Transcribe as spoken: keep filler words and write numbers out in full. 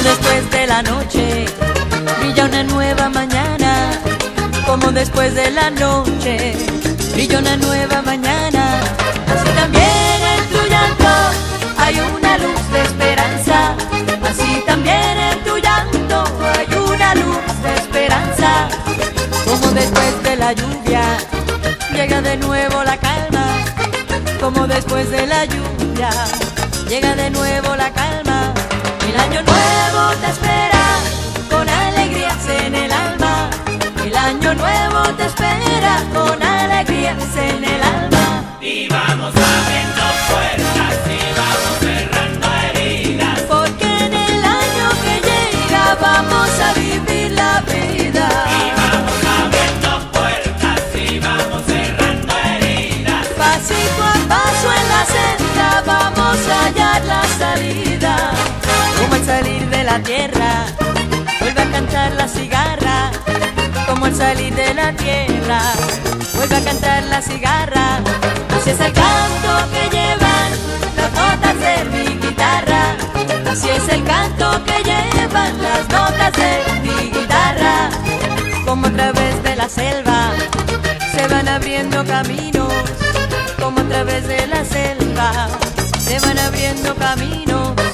después de la noche brilla una nueva mañana, como después de la noche brilla una nueva mañana. Así también en tu llanto hay una luz de esperanza, así también en tu llanto hay una luz de esperanza. Como después de la lluvia llega de nuevo la calma, como después de la lluvia llega de nuevo la calma. El año nuevo te espera con alegrías en el alma, el año nuevo te espera con alegrías en el alma. Y vamos abriendo puertas y vamos cerrando heridas, porque en el año que llega vamos a vivir la vida. y vamos abriendo puertas y vamos cerrando heridas. Pasito a paso en la senda vamos a hallar la salida. Como al salir de la tierra vuelve a cantar la cigarra, como al salir de la tierra vuelve a cantar la cigarra. Así es el canto que llevan las notas de mi guitarra, así es el canto que llevan las notas de mi guitarra. Como a través de la selva se van abriendo caminos, como a través de la selva se van abriendo caminos.